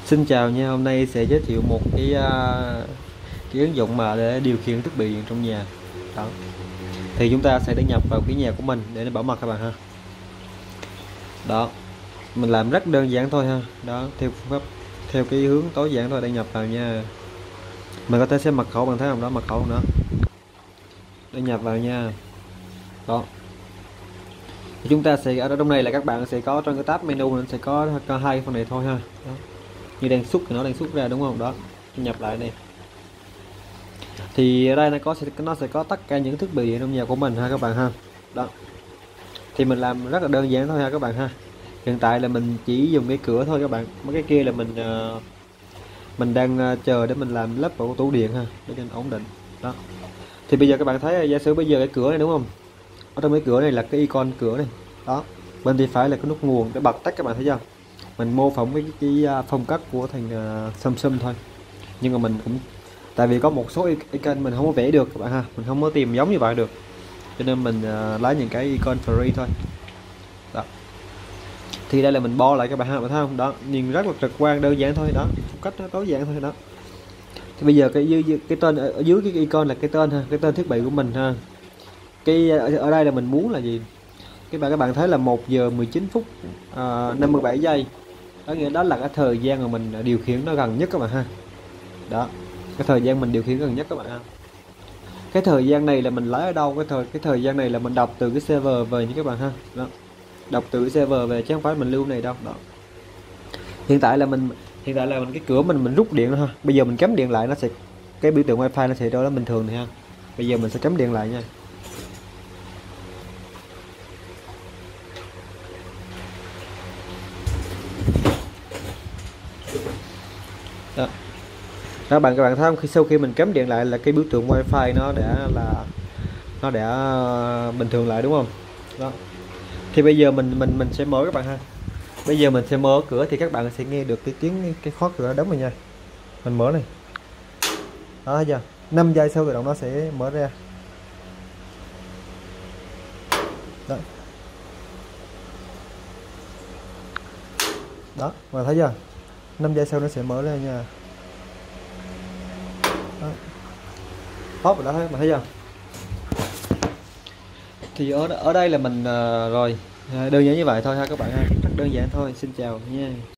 Xin chào nha, hôm nay sẽ giới thiệu một cái ứng dụng mà để điều khiển thiết bị trong nhà. Đó. Thì chúng ta sẽ đăng nhập vào cái nhà của mình để bảo mật các bạn ha. Đó. Mình làm rất đơn giản thôi ha. Đó, theo phương pháp theo cái hướng tối giản thôi, đăng nhập vào nha. Mình có thể xem mật khẩu, bạn thấy không? Đó, mật khẩu nữa. Đăng nhập vào nha. Đó. Thì chúng ta sẽ ở trong này là các bạn sẽ có trong cái tab menu nó sẽ có hai phần này thôi ha. Đó. Như đang xúc thì nó đang xúc ra đúng không? Đó, nhập lại đây. Thì ở đây nó sẽ có tất cả những thiết bị trong nhà của mình ha các bạn ha. Đó, thì mình làm rất là đơn giản thôi ha các bạn ha. Hiện tại là mình chỉ dùng cái cửa thôi các bạn, mấy cái kia là mình đang chờ để mình làm lắp vào tủ điện ha, để cho ổn định. Đó, thì bây giờ các bạn thấy giả sử bây giờ cái cửa này đúng không, ở trong cái cửa này là cái icon cửa này. Đó, bên tay phải là cái nút nguồn để bật tắt, các bạn thấy chưa? Mình mô phỏng cái phong cách của thằng Samsung thôi, nhưng mà mình cũng tại vì có một số icon mình không có vẽ được các bạn ha, mình không có tìm giống như vậy được, cho nên mình lấy những cái icon free thôi. Đó, thì đây là mình bo lại các bạn ha, bạn thấy không? Đó, nhìn rất là trực quan, đơn giản thôi. Đó, phong cách nó tối giản thôi. Đó, thì bây giờ cái tên ở dưới cái icon là cái tên ha, cái tên thiết bị của mình ha. Cái ở đây là mình muốn là gì, các bạn thấy là 1 giờ 19 phút 57 giây, đó nghĩa đó là cái thời gian mà mình điều khiển nó gần nhất các bạn ha. Đó, cái thời gian mình điều khiển gần nhất các bạn ha. Cái thời gian này là mình lấy ở đâu? Cái thời gian này là mình đọc từ cái server về nha các bạn ha. Đó, đọc từ cái server về chứ không phải mình lưu này đâu. Đó, hiện tại là mình cái cửa mình rút điện ha. Bây giờ mình cắm điện lại, nó sẽ cái biểu tượng wifi nó sẽ đó là bình thường này ha. Bây giờ mình sẽ cắm điện lại nha. Đó, các bạn thấy không, sau khi mình cắm điện lại là cái biểu tượng wifi nó đã bình thường lại đúng không? Đó, thì bây giờ mình sẽ mở các bạn ha. Bây giờ mình sẽ mở cửa thì các bạn sẽ nghe được cái tiếng cái khóa cửa đóng rồi nha. Mình mở này. Đó, thấy chưa? 5 giây sau tự động nó sẽ mở ra. Đó. Đó, mà thấy chưa? 5 giây sau nó sẽ mở ra nha. Đó. Hop rồi đó, mà thấy chưa? Thì ở đây là mình rồi đơn giản như vậy thôi ha các bạn ha, rất đơn giản thôi. Xin chào nha.